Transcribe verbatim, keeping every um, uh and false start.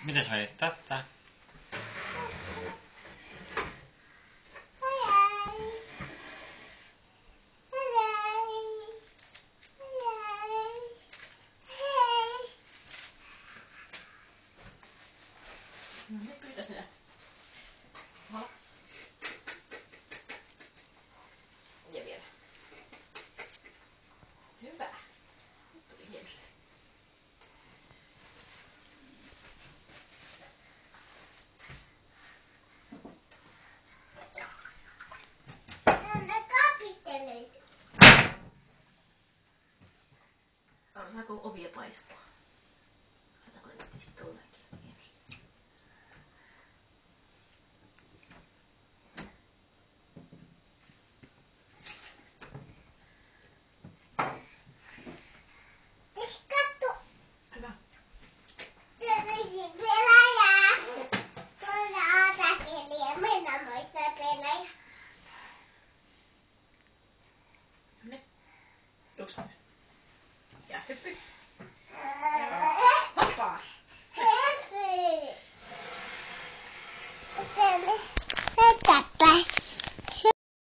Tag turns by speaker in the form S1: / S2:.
S1: Miten sä vedit tätä?
S2: No nyt pyytäis nää. Hala. Ja vielä. Hyvä. Nyt tuli hienosti. Saako ovia paiskua? Laitako ne nyt tuollakin? Hienosti. Hyvä. Ne. Tuoks? Ja hyppy.